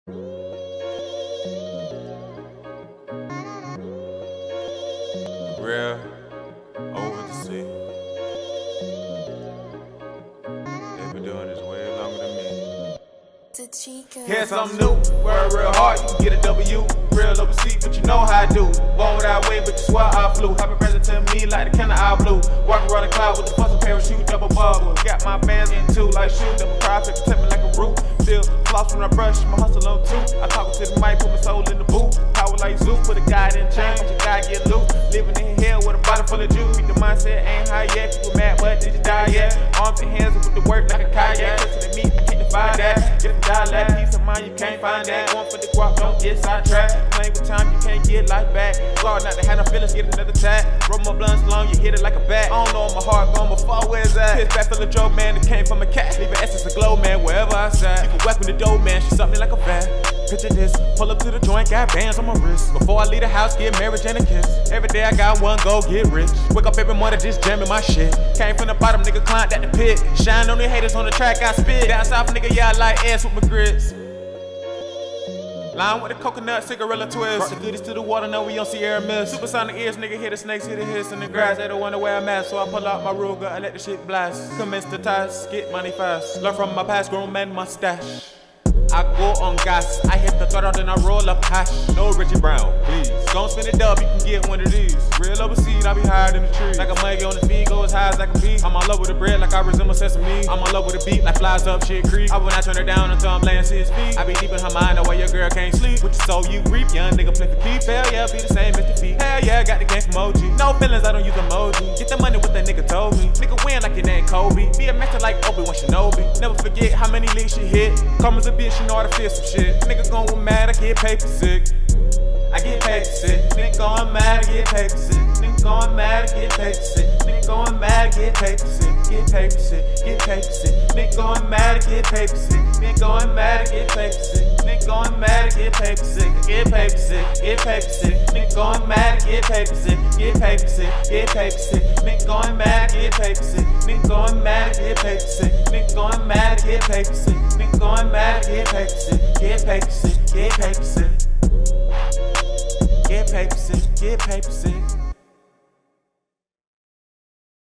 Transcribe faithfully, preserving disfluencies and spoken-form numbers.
Real over the sea. They've been doing this way longer than me. Here's something new, work real hard, you can get a W. Real overseas, but you know how I do. Born without way, but you swear I flew. Happy present to me like the kind of eye blue. Walking around the cloud with the fussing parachute, double bubble. Got my bands in two, like shoot, double profit, protect me like a root. Still floss when I brush, my hustle on two. I talk to the mic, put my soul in the boot. Power like Zoo, put a guide in change, you gotta get loose. Living in hell with a bottle full of juice. Beat the mindset, ain't high yet. People mad, but did you die yet? Arms and hands with the work like a kayak. Listen to me, I can't divide that. If you die, lack peace of mind, you can't find that. Going for the guap, don't get sidetracked. Playing with time, you can't get life back. Sorry not to have no feelings, get another tag. Roll my blunts long, you hit it like a bat. I don't know if my heart going before, where's that? Piss back full of joke, man, that came from a cat. Leaving essence of glow, man, wherever I sat. You can whack with the dough, man, she suck me like a bat. Picture this, pull up to the joint, got bands on my wrist. Before I leave the house, get marriage and a kiss. Every day I got one goal, get rich. Wake up every morning just jamming my shit. Came from the bottom, nigga, climbed at the pit. Shine on the haters on the track, I spit. Down south, nigga, yeah, I like ass with my grits. Line with the coconut, cigarella twist. Brought the goodies to the water, now we on Sierra Mist. Supersonic ears, nigga, hear the snakes, hear the hiss in the grass. They don't wanna wear a mask, so I pull out my Ruger and let the shit blast. Commence the task, get money fast. Learn from my past, grown man mustache. I go on gas, I hit the throttle, then I roll up hash. No Richie Brown, please. Don't spin a dub, you can get one of these. Real overseas, I be higher than the trees. Like a monkey on the feet, go as high as I can be. I'm in love with the bread like I resemble sesame. I'm in love with the beat like flies up shit creek. I will not turn her down until I'm laying six feet. I be deep in her mind, the way your girl can't sleep. With your soul you reap, young nigga play for keeps. Hell yeah, be the same as the feet. Hell yeah, got the game from O G. No feelings, I don't use emoji. Get the money what that nigga told me. Nigga win like your name Kobe. Be a master like Obi-Wan Shinobi. Never forget how many licks you hit. Come as a bitch, you know how to feel some shit. Nigga going mad, I get paper sick. I get paper sick. Nigga going mad, I get paper sick. Nigga going mad, I get paper sick. Nigga going mad, I get paper sick. Get paper sick, get paper sick. Nigga going mad, I get paper sick. Nigga going mad, I get paper sick. Nigga going mad, I get paper sick. Get paper sick, get paper sick. Nigga going mad, I get paper sick. Get paper sick, get paper sick. Nigga going mad, I get paper sick. Nigga going mad, I get paper sick. Nigga going mad, I get paper sick. Nigga going mad, I get paper sick. Get paper sick, get paper sick. Get paper sick, get paper sick.